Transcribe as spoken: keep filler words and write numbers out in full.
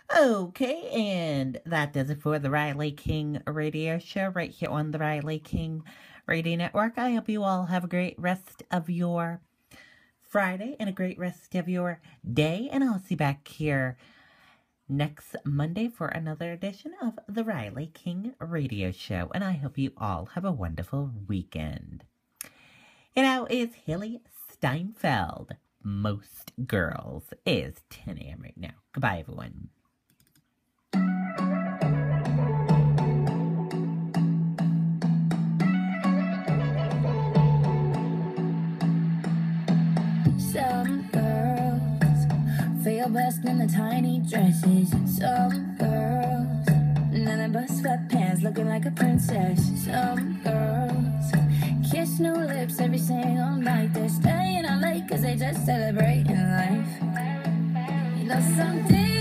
Okay, and that does it for the Riley King Radio Show right here on the Riley King Radio Network. I hope you all have a great rest of your Friday and a great rest of your day, and I'll see you back here next Monday for another edition of the Riley King Radio Show, and I hope you all have a wonderful weekend. You know, it's Haley Steinfeld. Most girls is ten a.m. right now. Goodbye, everyone. Some girls feel best in the tiny dresses. Some girls in the bust sweatpants looking like a princess. Some girls kiss new lips every single night. They're staying out late cause they just celebrating life. You know, some days